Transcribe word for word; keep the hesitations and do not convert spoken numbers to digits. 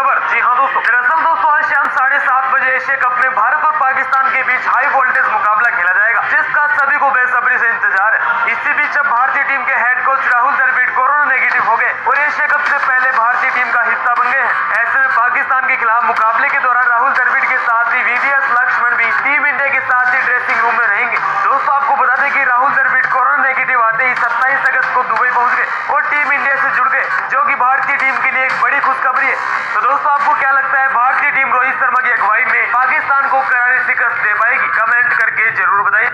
खबर। जी हाँ दोस्तों, दरअसल दोस्तों आज शाम साढ़े सात बजे एशिया कप में भारत और पाकिस्तान के बीच हाई वोल्टेज मुकाबला खेला जाएगा, जिसका सभी को बेसब्री से इंतजार है। इसी बीच अब भारतीय टीम के head coach Rahul Dravid corona negative हो गए और एशिया कप से पहले भारतीय टीम का हिस्सा बन गए हैं। ऐसे में पाकिस्तान के खिलाफ मुकाबले के दौरान राहुल द्रविड़ के साथ ही वीवीएस लक्ष्मण भी टीम इंडिया के साथ ही ड्रेसिंग रूम में रहेंगे। दोस्तों आपको बता दें कि राहुल द्रविड़ कोरोना नेगेटिव आते ही सत्ताईस अगस्त को दुबई पहुंच गए और टीम इंडिया से जुड़ गए, जो कि भारतीय टीम के लिए एक बड़ी खुशखबरी है। तो दोस्तों आपको क्या लगता है, भारतीय टीम रोहित शर्मा की अगुवाई में पाकिस्तान को करारी शिकस्त दे पाएगी? कमेंट करके जरूर बताइए।